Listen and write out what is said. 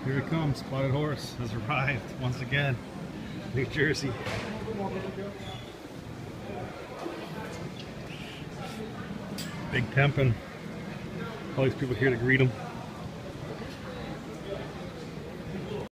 Here it comes. Spotted horse has arrived once again. New Jersey. Big pimpin'. All these people here to greet him.